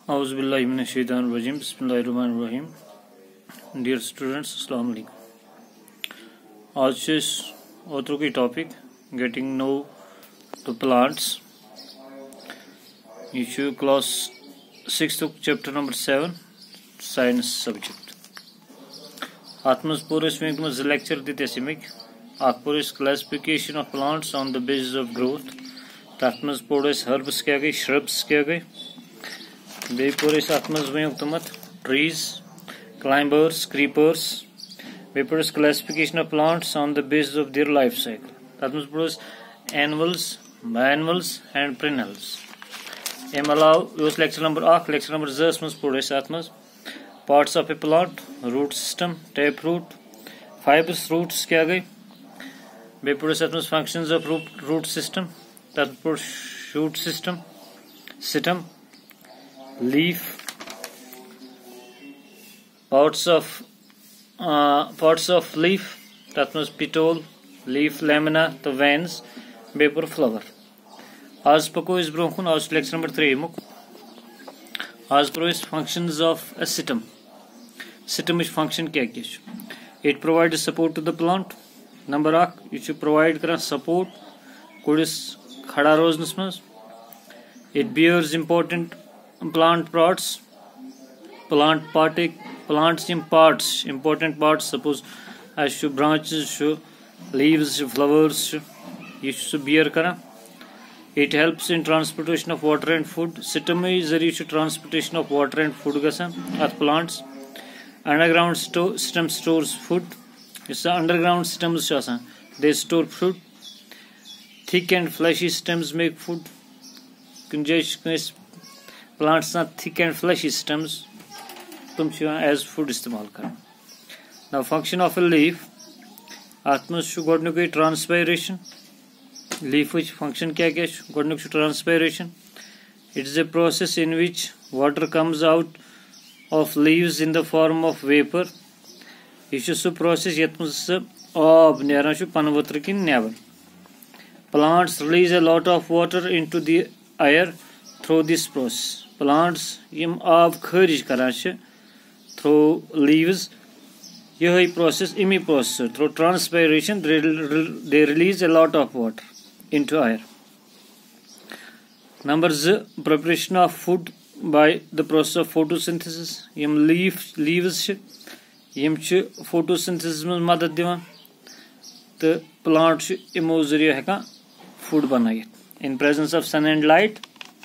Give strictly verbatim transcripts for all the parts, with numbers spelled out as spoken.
Auzubillahiminash-shaytanir-rajim. Bismillahir-rahmanir-rahim. Dear students, Assalamu alaikum. आज से औरों की topic getting know to plants ये छु class six chapter number seven science subject अत मज पोर वनकम लेक्चर दित अमिक अत पोर classification of plants on the basis of growth तथ मज पोर हर्ब्स क्या गई श्रब्स क्या गई बे पोर अत मज वन तुमत ट्रीज क्लाइंबर्स क्रीपर्स बे पोर classification of plants on the basis of their life cycle तथ मज पोर एनिमल्स बायनिमल्स एंड पेरेनियल्स अम अलाव लेक्चर नंबर अख लेक्चर नंबर जस मज पोर अत मज parts of a plant root system tap root fibres roots क्या गई बे पोर अत मज functions of root root system तथ पोर shoot system stem leaf parts of uh, parts of leaf that was petiole leaf lamina the veins paper flower आज पको इस ब्रोखुन आज लेक्चर नंबर थ्री मुक आज प्रो इस functions of a stem stem इस function क्या क्या it provides support to the plant number एक ये provide करा support कुड़िस खड़ा रोजनस मस it bears important plant parts plant partic plants in parts important parts suppose as should branches should leaves should flowers you should bear kara it helps in transportation of water and food system is zari should transportation of water and food gasan at plants underground store system stores food is underground systems asan they store food thick and fleshy stems make food kunjaish plants are thick and fleshy stems तुम as food इस्तेमाल कर now function of a leaf atmos गोडनुक transpiration leaf which function क्या क्या गोडनुक transpiration it is a process in which water comes out of leaves in the form of vapor ये सु process यत्मस आब नेरान छु पनवत्र किन नेबर plants release a lot of water into the air through this process plants यम आब खारिज करान थ्रू leaves यही process इमी process through transpiration they release a lot of water into air number Z preparation of food by the process of photosynthesis यम leaf leaves यम च photosynthesis में मदद दिवान तो plant च इमो जरिया हेका food बनायित in presence of sun and light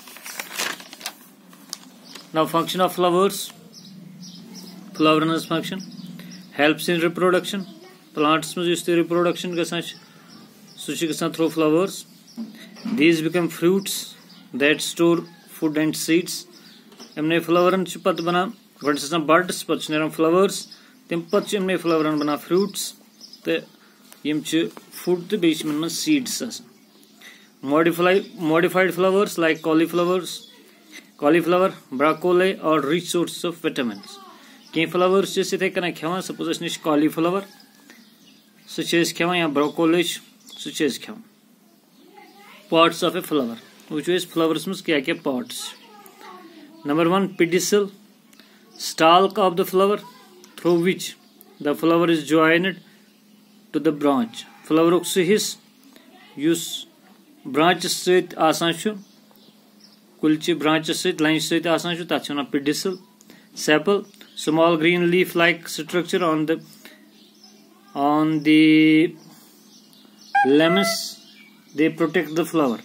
now function of flowers floweriness function helps in reproduction plants में जो reproduction गसान सुची गसान through flowers these become fruits that store food and seeds हमने floweran च पत बना गड से buds पत नेरन flowers तम पत च हमने floweran बना fruits ते यम च food ते बेच में seeds आसान modify modified flowers like cauliflowers cauliflower broccoli or rich sources of vitamins कई flowers जैसे थे कना खेवान suppose निश cauliflower सुचेस खेवान या broccoli सुचेस खेवान parts of a flower which is flowers में क्या क्या parts number one pedicel stalk of the flower through which the flower is joined to the branch flower उक हिस युस branch सहित आसान छु कुलची branch सहित line सहित आसान छु तथ वन pedicel sepal small green leaf like structure on the on the lemons they protect the flower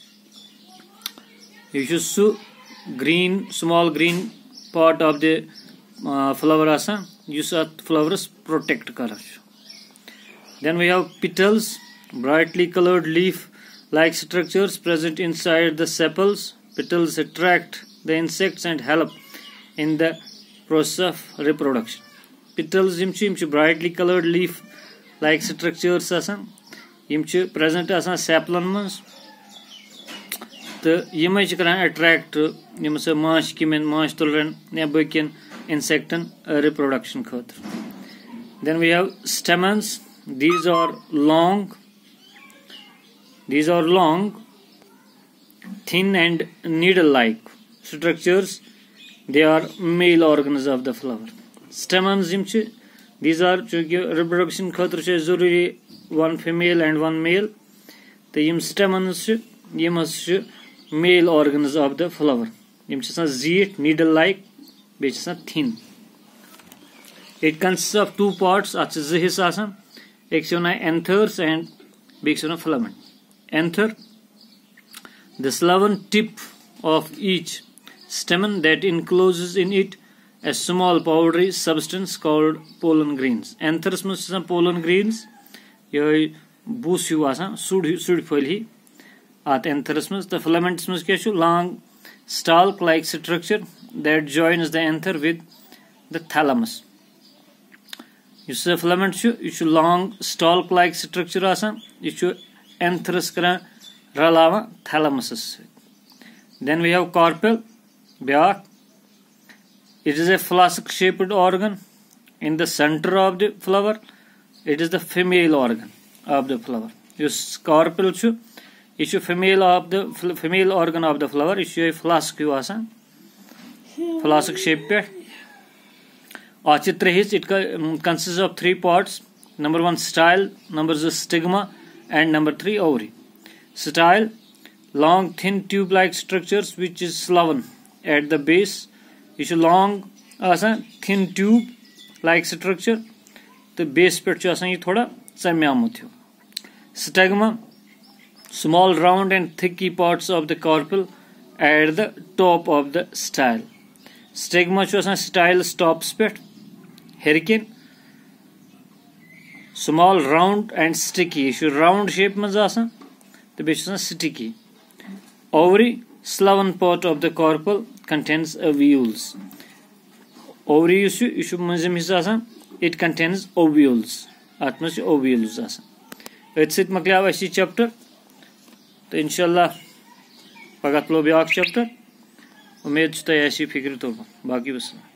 you should su green small green part of the uh, flower asan yus at flowers protect kara then we have petals brightly colored leaf like structures present inside the sepals petals attract the insects and help in the process of reproduction petals yim chu brightly colored leaf like structures asan yim chu present asan saplan mans to yim chu karan attract yim se maash kimen maash tulren ne bakin insecten reproduction khatir then we have stamens these are long these are long thin and needle like structures they are male organs of the flower. Stamens yim ch, these are chunki reproduction khatir ch zaruri one female and one male. The yim stamens ch, yim has ch male organs of the flower. Yim ch asan zeet, needle like, be ch asan thin. It consists of two parts, ach z hissa asan. Ek ch wana anthers and be ch wana filament. Anther, the sloven tip of each stamen that encloses in it a small powdery substance called pollen grains. Anthers must be pollen grains. Ye bus hu asan sud sud phali at anthers must. The filaments must be long stalk like structure that joins the anther with the thalamus. You see filament chu you should long stalk like structure asan you should antherus kara ralava thalamus. Then we have carpel. It is a flask shaped organ in the center of the flower. It is the female organ of the flower. This carpel chu is a female of the female organ of the flower. It is a flask hu asan flask shaped. It consists of three parts. Number one, style. Number two, stigma. And number three, ovary. Style, long thin tube like structures which is sloven at the base. It is a long asan thin tube like structure. The base per asan ye thoda chamyamut ho. Stigma, small round and thicky parts of the carpel at the top of the style. Stigma chu asan style stops pet. Hurricane, small round and sticky. If you round shape maz asan, the base is sticky. Ovary, sloven part of the carpel contains ovules. Ovary issue issue mazim his asan, it contains ovules. Atmas ovules asan. That's it maklav ashi chapter. तो इंशाल्लाह पगत लो back chapter उम्मीद छुता ऐसी फिक्र तो बाकी बस